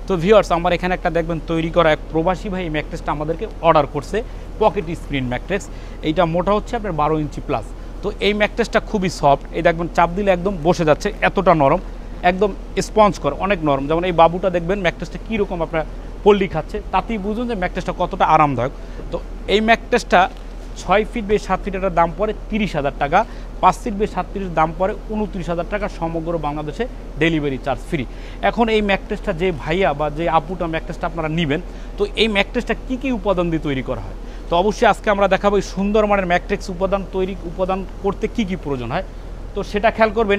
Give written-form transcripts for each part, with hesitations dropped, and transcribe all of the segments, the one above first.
তো ভিউয়ার্স আমার এখানে একটা দেখবেন তৈরি করা এক প্রবাসী ভাই এই ম্যাট্রেসটা আমাদেরকে অর্ডার করছে, পকেট স্প্রিন ম্যাট্রেস। এইটা মোটা হচ্ছে আপনার 12 ইঞ্চি প্লাস। তো এই ম্যাট্রেসটা খুবই সফট, এই দেখবেন চাপ দিলে একদম বসে যাচ্ছে, এতটা নরম, একদম স্পঞ্জ করে, অনেক নরম। যেমন এই বাবুটা দেখবেন ম্যাট্রেসটা কীরকম আপনার পল্লি খাচ্ছে, তাতেই বুঝুন যে ম্যাট্রেসটা কতটা আরামদায়ক। তো এই ম্যাট্রেসটা 6 ফিট বেশ 7 ফিট এটার দাম পড়ে 30,000 টাকা, 5 ফিট বেশ 7 ফিটের দাম পড়ে 29,000 টাকা, সমগ্র বাংলাদেশে ডেলিভারি চার্জ ফ্রি। এখন এই ম্যাট্রেসটা যে ভাইয়া বা যে আপুটা ম্যাট্রেসটা আপনারা নেবেন, তো এই ম্যাট্রেসটা কী কী উপাদান দিয়ে তৈরি করা হয়, তো অবশ্যই আজকে আমরা দেখাবো এই সুন্দর মানের ম্যাট্রেস উপাদান করতে কী কী প্রয়োজন হয়। তো সেটা খেয়াল করবেন,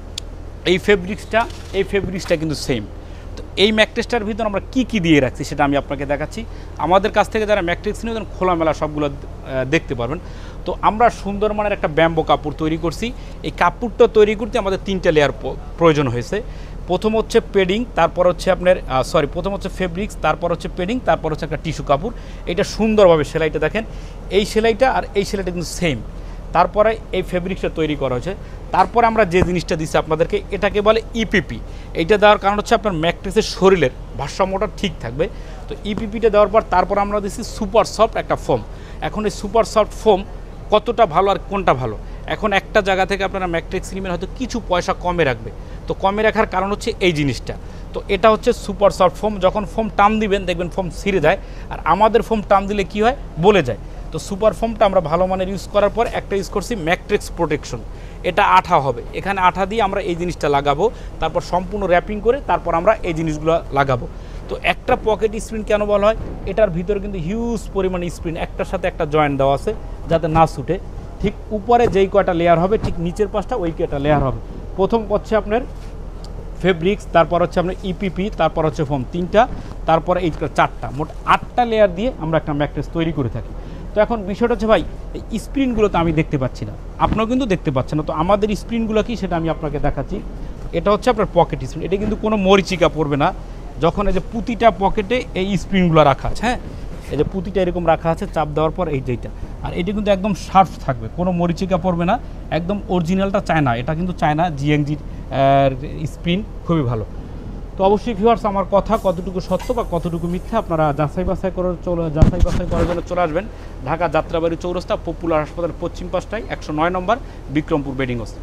এই ফেব্রিক্সটা কিন্তু সেম। তো এই ম্যাট্রেসটার ভিতর আমরা কি কি দিয়ে রাখছি সেটা আমি আপনাকে দেখাচ্ছি। আমাদের কাছ থেকে যারা ম্যাট্রেস নিয়ে খোলামেলা সবগুলো দেখতে পারবেন। তো আমরা সুন্দর মানের একটা ব্যাম্বো কাপড় তৈরি করছি। এই কাপড়টা তৈরি করতে আমাদের 3টা লেয়ার প্রয়োজন হয়েছে। প্রথম হচ্ছে পেডিং, তারপর হচ্ছে আপনার প্রথম হচ্ছে ফেব্রিক্স, তারপর হচ্ছে পেডিং, তারপর হচ্ছে একটা টিস্যু কাপড়। এটা সুন্দরভাবে সেলাইটা দেখেন, এই সেলাইটা আর এই সেলাইটা কিন্তু সেম। তারপরে এই ফেব্রিক্সটা তৈরি করা হয়েছে। তারপরে আমরা যে জিনিসটা দিচ্ছি আপনাদেরকে, এটাকে বলে ইপিপি। এইটা দেওয়ার কারণ হচ্ছে আপনার ম্যাট্রেসের শরীরের ভারসাম্যটা ঠিক থাকবে। তো ইপিপিটা দেওয়ার পর তারপর আমরা দিচ্ছি সুপার সফট একটা ফোম। এখন এই সুপার সফট ফোম কতটা ভালো আর কোনটা ভালো, এখন একটা জায়গা থেকে আপনারা ম্যাট্রেস নিবেন, হয়তো কিছু পয়সা কমে রাখবে। তো কমে রাখার কারণ হচ্ছে এই জিনিসটা। তো এটা হচ্ছে সুপার সফট ফোম। যখন ফোম টান দিবেন দেখবেন ফোম ছিঁড়ে যায়, আর আমাদের ফোম টান দিলে কি হয়, বলে যায়। তো সুপার ফোমটা আমরা ভালো মানের ইউজ করার পর একটা ইউজ করছি ম্যাট্রেস প্রোটেকশন। এটা আঠা হবে, এখানে আঠা দিয়ে আমরা এই জিনিসটা লাগাবো, তারপর সম্পূর্ণ র্যাপিং করে তারপর আমরা এই জিনিসগুলো লাগাবো। তো একটা পকেট স্প্রিন কেন বলা হয়, এটার ভিতরে কিন্তু হিউজ পরিমাণে স্প্রিন একটার সাথে একটা জয়েন্ট দেওয়া আছে যাতে না ছুটে। ঠিক উপরে যেই কয়টা লেয়ার হবে ঠিক নিচের পাশটা ওই কয়টা লেয়ার হবে। প্রথম হচ্ছে আপনার ফেব্রিক্স, তারপর হচ্ছে আপনার ইপিপি, তারপর হচ্ছে ফোম 3টা, তারপর এই 4টা, মোট 8টা লেয়ার দিয়ে আমরা একটা ম্যাট্রেস তৈরি করে থাকি। তো এখন বিষয়টা হচ্ছে ভাই, এই স্প্রিনগুলো তো আমি দেখতে পাচ্ছি না, আপনারাও কিন্তু দেখতে পাচ্ছেন না। তো আমাদের স্প্রিনগুলো কি সেটা আমি আপনাকে দেখাচ্ছি। এটা হচ্ছে আপনার পকেট স্প্রিন, এটা কিন্তু কোনো মরিচিকা পড়বে না। যখন এই যে প্রতিটা পকেটে এই স্প্রিনগুলো রাখা আছে, হ্যাঁ, এই যে প্রতিটা এরকম রাখা আছে, চাপ দেওয়ার পর এই যেটা, আর এটা কিন্তু একদম শার্প থাকবে, কোনো মরিচিকা পড়বে না, একদম অরিজিনালটা চায়না, এটা কিন্তু চায়না জিএনজির স্প্রিন, খুবই ভালো। তো অবশ্যই ভিউয়ার্স আমার কথা কতটুকু সত্য বা কতটুকু মিথ্যা আপনারা যাচাই বাছাই করার জন্য চলে আসবেন ঢাকা যাত্রাবাড়ি চৌরাস্তা পপুলার হাসপাতাল পশ্চিম পাশটায় 109 নম্বর বিক্রমপুর বেডিং হাউস।